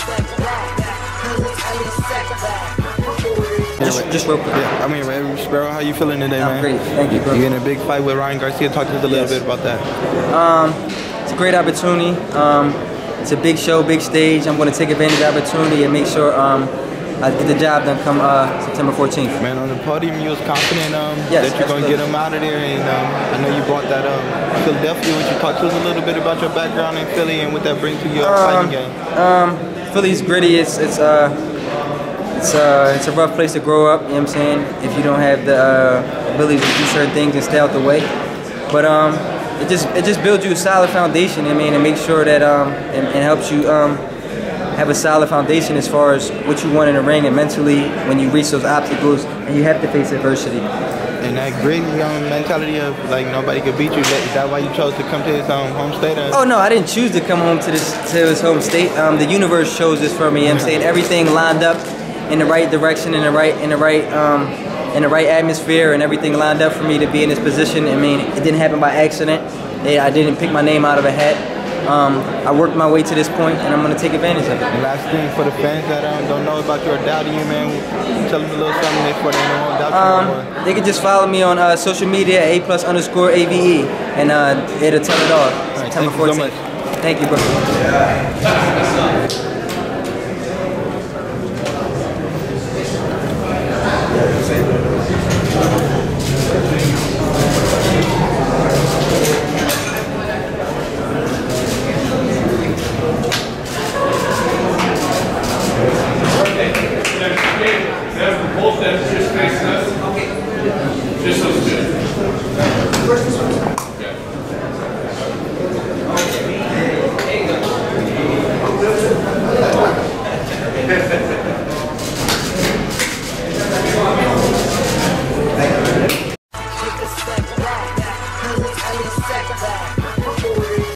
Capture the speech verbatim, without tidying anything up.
Just, just real quick. Yeah, I mean, Sparrow, how you feeling today, I'm man? great, thank you, bro. You're in a big fight with Ryan Garcia. Talk to us a little Yes. bit about that. Um, it's a great opportunity. Um, it's a big show, big stage. I'm going to take advantage of the opportunity and make sure um, I get the job done come uh, September fourteenth. Man, on the podium, you was confident um, yes, that you're going to get him out of there, and um, I know you brought that um, Philadelphia. Would you talk to us a little bit about your background in Philly and what that brings to your um, fighting game? Um, Philly's gritty. It's it's uh it's uh it's a rough place to grow up. You know what I'm saying? If you don't have the uh, ability to do certain things and stay out the way, but um, it just it just builds you a solid foundation. I mean, and make sure that um and, and helps you um have a solid foundation as far as what you want in the ring and mentally when you reach those obstacles and you have to face adversity. And that gritty um, mentality of like nobody could beat you, is that why you chose to come to his um, home state? Or? Oh no, I didn't choose to come home to this to his home state. Um, the universe chose this for me. You know what I'm saying? Everything lined up in the right direction, in the right in the right um, in the right atmosphere, and everything lined up for me to be in this position. I mean, it didn't happen by accident. I didn't pick my name out of a hat. Um, I worked my way to this point, and I'm going to take advantage of it. And last thing for the fans that um, don't know about you or doubting you, man, tell them a little something before they know about you. Um, they can just follow me on uh, social media, A plus underscore A V E, and uh, it'll tell it all. All right, September thank you so fourteenth. much. Thank you, bro.